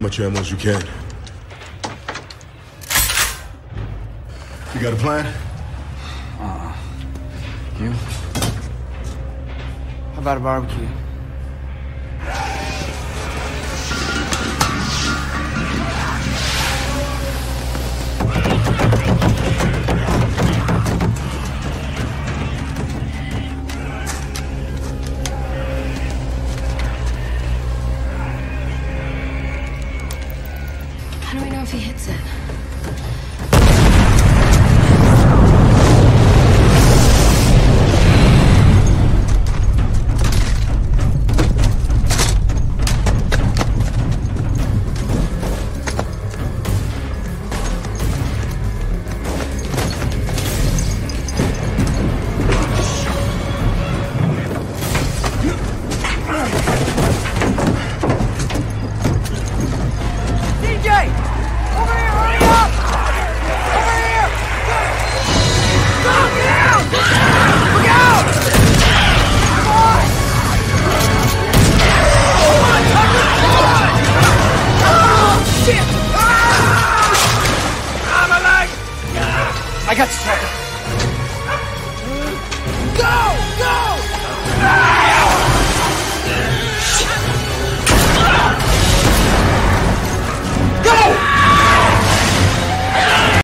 Much ammo as you can. You got a plan? You? How about a barbecue? How do we know if he hits it? DJ!